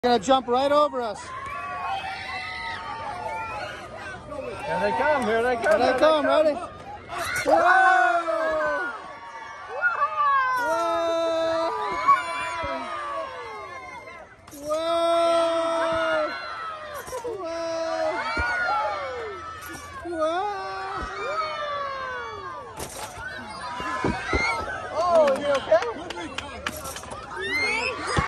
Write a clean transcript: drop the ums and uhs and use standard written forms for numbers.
They're gonna jump right over us. Here they come, here they come. Here they come, ready?